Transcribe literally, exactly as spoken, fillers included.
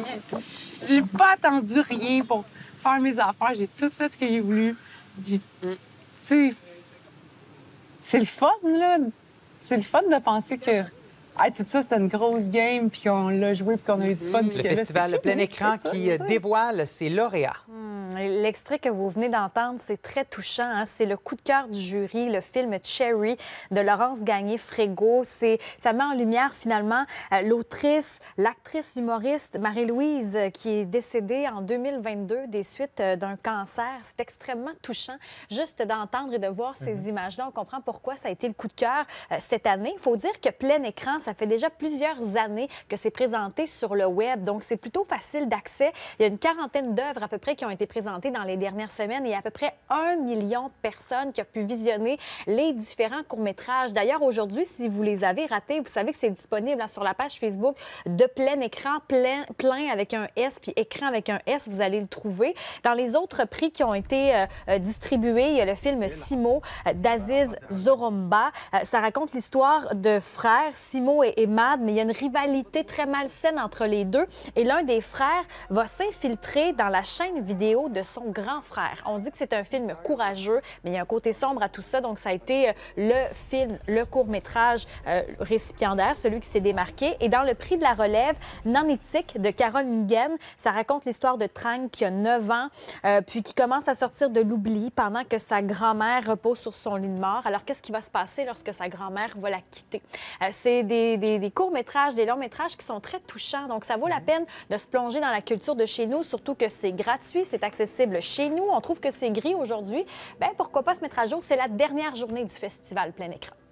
j'ai pas attendu rien pour faire mes affaires. J'ai tout fait ce que j'ai voulu. Tu sais, c'est le fun, là. C'est le fun de penser que hey, tout ça, c'était une grosse game, puis qu'on l'a joué, puis qu'on a eu du fun. Le festival Le Plein Écran qui dévoile ses lauréats. Hum, L'extrait que vous venez d'entendre, c'est très touchant. Hein? C'est le coup de cœur du jury, le film Cherry de Laurence Gagné-Frégo. Ça met en lumière, finalement, euh, l'autrice, l'actrice humoriste Marie-Louise, euh, qui est décédée en deux mille vingt-deux des suites euh, d'un cancer. C'est extrêmement touchant juste d'entendre et de voir ces mm-hmm. images-là. On comprend pourquoi ça a été le coup de cœur euh, cette année. Il faut dire que Plein Écran, ça fait déjà plusieurs années que c'est présenté sur le web, donc c'est plutôt facile d'accès. Il y a une quarantaine d'œuvres à peu près qui ont été présentées dans les dernières semaines. Il y a à peu près un million de personnes qui ont pu visionner les différents courts-métrages. D'ailleurs, aujourd'hui, si vous les avez ratés, vous savez que c'est disponible hein, sur la page Facebook de Plein Écran, plein, plein avec un S, puis écran avec un S, vous allez le trouver. Dans les autres prix qui ont été euh, distribués, il y a le film Simo euh, d'Aziz Zoromba. Euh, ça raconte l'histoire de frères, Simo et, et Mad, mais il y a une rivalité très malsaine entre les deux. Et l'un des frères va s'infiltrer dans la chaîne vidéo de son grand frère. On dit que c'est un film courageux, mais il y a un côté sombre à tout ça. Donc, ça a été le film, le court-métrage euh, récipiendaire, celui qui s'est démarqué. Et dans le prix de la relève, Nanétique de Carole Nguyen, ça raconte l'histoire de Trang qui a neuf ans, euh, puis qui commence à sortir de l'oubli pendant que sa grand-mère repose sur son lit de mort. Alors, qu'est-ce qui va se passer lorsque sa grand-mère va la quitter? Euh, c'est des, des, des courts-métrages, des longs-métrages qui sont très touchants. Donc, ça vaut la peine de se plonger dans la culture de chez nous, surtout que c'est gratuit, c'est accessible chez nous. On trouve que c'est gris aujourd'hui. Bien, pourquoi pas se mettre à jour? C'est la dernière journée du festival Plein Écran.